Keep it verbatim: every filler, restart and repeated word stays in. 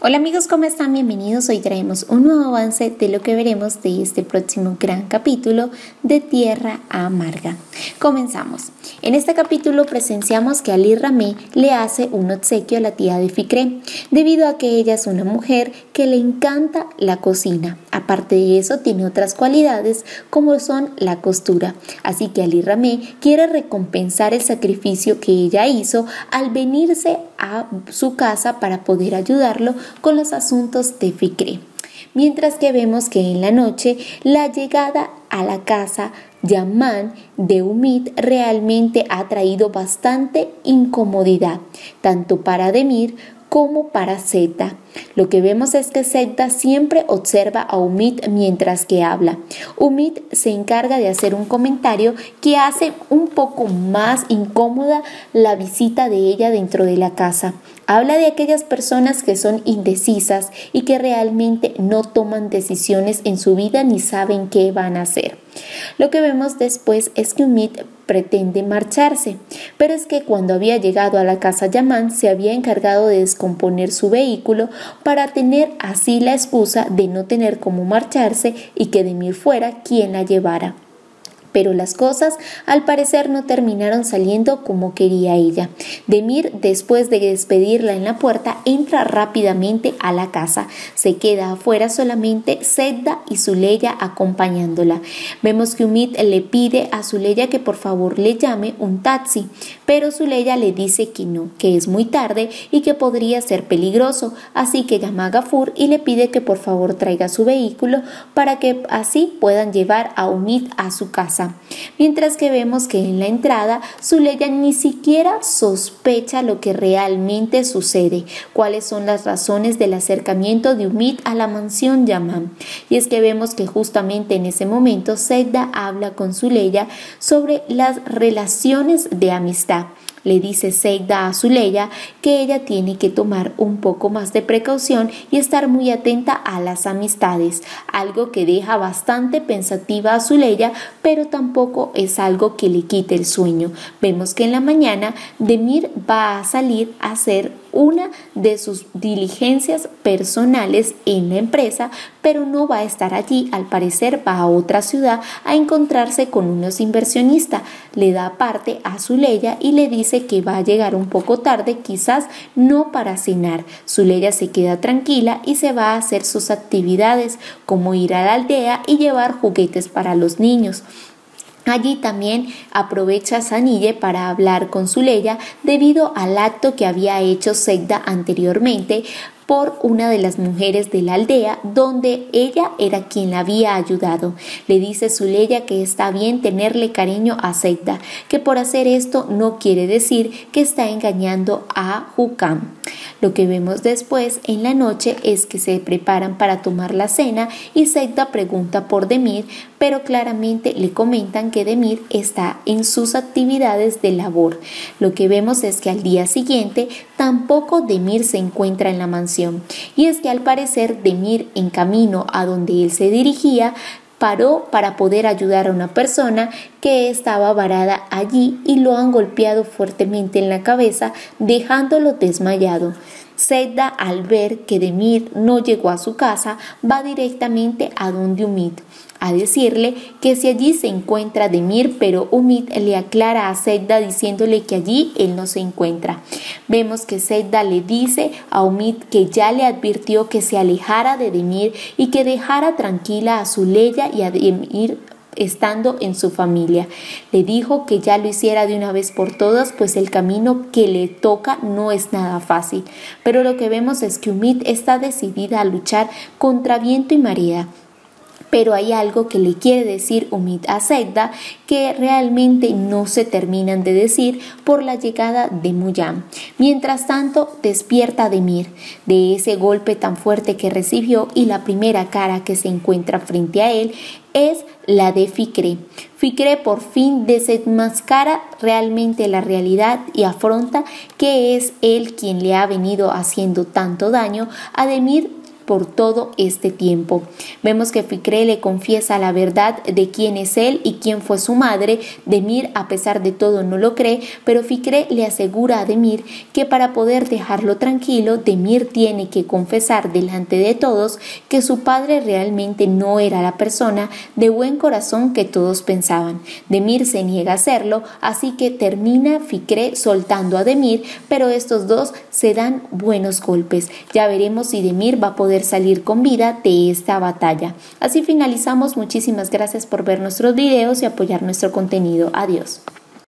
Hola amigos, ¿cómo están? Bienvenidos. Hoy traemos un nuevo avance de lo que veremos de este próximo gran capítulo de Tierra Amarga. Comenzamos. En este capítulo presenciamos que Ali Ramé le hace un obsequio a la tía de Ficré, debido a que ella es una mujer que le encanta la cocina. Aparte de eso, tiene otras cualidades como son la costura. Así que Ali Ramé quiere recompensar el sacrificio que ella hizo al venirse a su casa para poder ayudarlo con los asuntos de Ficré. Mientras que vemos que en la noche la llegada a la casa Yaman de Umid realmente ha traído bastante incomodidad, tanto para Demir como para Sedda. Lo que vemos es que Sedda siempre observa a Umid mientras que habla. Umid se encarga de hacer un comentario que hace un poco más incómoda la visita de ella dentro de la casa. Habla de aquellas personas que son indecisas y que realmente no toman decisiones en su vida ni saben qué van a hacer. Lo que vemos después es que Umid pretende marcharse, pero es que cuando había llegado a la casa Yaman se había encargado de descomponer su vehículo para tener así la excusa de no tener cómo marcharse y que Demir fuera quien la llevara. Pero las cosas al parecer no terminaron saliendo como quería ella. Demir, después de despedirla en la puerta, entra rápidamente a la casa. Se queda afuera solamente Sedda y Zuleya acompañándola. Vemos que Umid le pide a Zuleya que por favor le llame un taxi, pero Zuleya le dice que no, que es muy tarde y que podría ser peligroso, así que llama a Gafur y le pide que por favor traiga su vehículo para que así puedan llevar a Umid a su casa. Mientras que vemos que en la entrada Zuleya ni siquiera sospecha lo que realmente sucede, cuáles son las razones del acercamiento de Umid a la mansión Yaman. Y es que vemos que justamente en ese momento Sedda habla con Zuleya sobre las relaciones de amistad. Le dice Sedda a Zuleya que ella tiene que tomar un poco más de precaución y estar muy atenta a las amistades, algo que deja bastante pensativa a Zuleya, pero tampoco es algo que le quite el sueño. Vemos que en la mañana Demir va a salir a hacer una de sus diligencias personales en la empresa, pero no va a estar allí. Al parecer va a otra ciudad a encontrarse con unos inversionistas. Le da parte a Zuleya y le dice que va a llegar un poco tarde, quizás no para cenar. Zuleya se queda tranquila y se va a hacer sus actividades, como ir a la aldea y llevar juguetes para los niños. Allí también aprovecha Sanille para hablar con Zuleya debido al acto que había hecho Sedda anteriormente por una de las mujeres de la aldea, donde ella era quien la había ayudado. Le dice Zuleya que está bien tenerle cariño a Sedda, que por hacer esto no quiere decir que está engañando a Hukam. Lo que vemos después en la noche es que se preparan para tomar la cena y Sedda pregunta por Demir, pero claramente le comentan que Demir está en sus actividades de labor. Lo que vemos es que al día siguiente tampoco Demir se encuentra en la mansión. Y es que al parecer Demir, en camino a donde él se dirigía, paró para poder ayudar a una persona que estaba varada allí y lo han golpeado fuertemente en la cabeza, dejándolo desmayado. Sedda, al ver que Demir no llegó a su casa, va directamente a donde Umid a decirle que si allí se encuentra Demir, pero Umid le aclara a Sedda diciéndole que allí él no se encuentra. Vemos que Sedda le dice a Umid que ya le advirtió que se alejara de Demir y que dejara tranquila a Zuleya y a Demir estando en su familia. Le dijo que ya lo hiciera de una vez por todas, pues el camino que le toca no es nada fácil. Pero lo que vemos es que Umid está decidida a luchar contra viento y marea. Pero hay algo que le quiere decir Umid a Sedda que realmente no se terminan de decir por la llegada de Muyam. Mientras tanto, despierta Demir de ese golpe tan fuerte que recibió y la primera cara que se encuentra frente a él es la de Ficré. Ficré por fin desenmascara realmente la realidad y afronta que es él quien le ha venido haciendo tanto daño a Demir por todo este tiempo. Vemos que Fikre le confiesa la verdad de quién es él y quién fue su madre. Demir, a pesar de todo, no lo cree, pero Fikre le asegura a Demir que para poder dejarlo tranquilo, Demir tiene que confesar delante de todos que su padre realmente no era la persona de buen corazón que todos pensaban. Demir se niega a hacerlo, así que termina Fikre soltando a Demir, pero estos dos se dan buenos golpes. Ya veremos si Demir va a poder salir con vida de esta batalla. Así finalizamos. Muchísimas gracias por ver nuestros videos y apoyar nuestro contenido. Adiós.